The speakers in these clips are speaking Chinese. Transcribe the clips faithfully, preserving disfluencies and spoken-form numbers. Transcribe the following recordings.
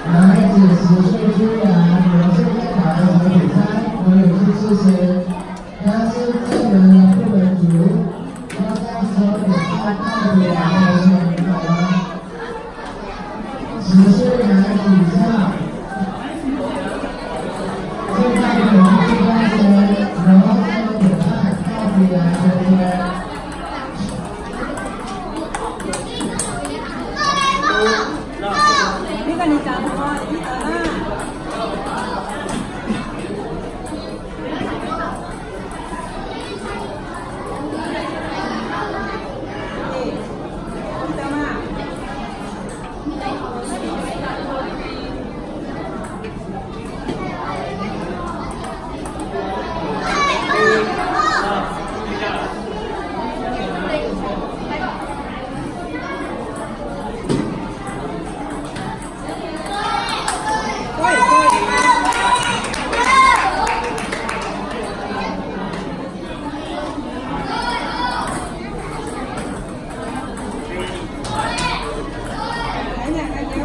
男孩子十岁出来，我现在打的小比赛，我有去支持，他是这门的不能足，要到时候给他告别来的你好吗？十岁男孩子以上，现在我们这边是，然后再给他告别来的。 你看你讲的话，你讲啦。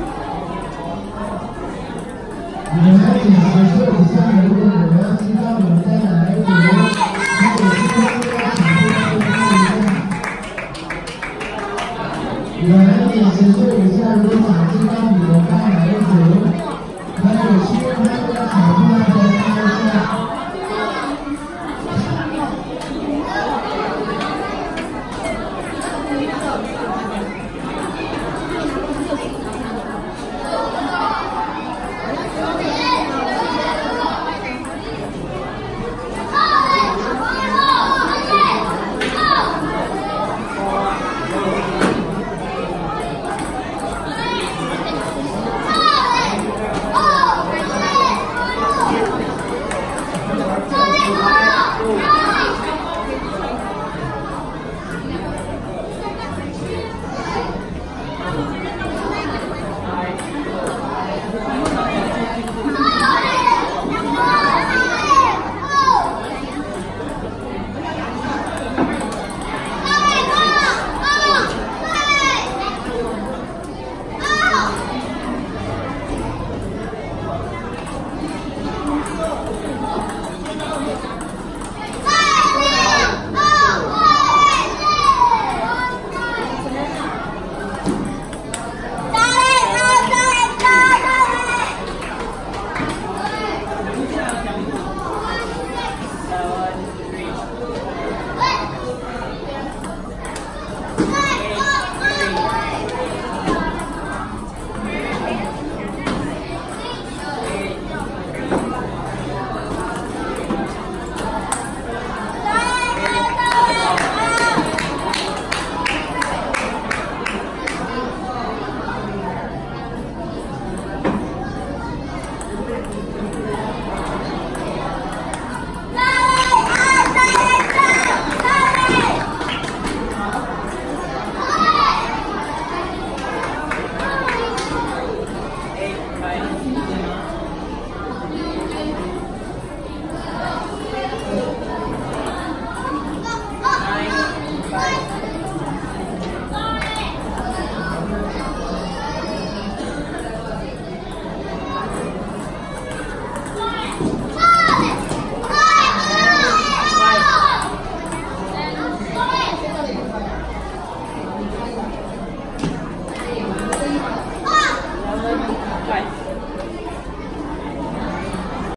女孩子十岁以上，如果你们要知道你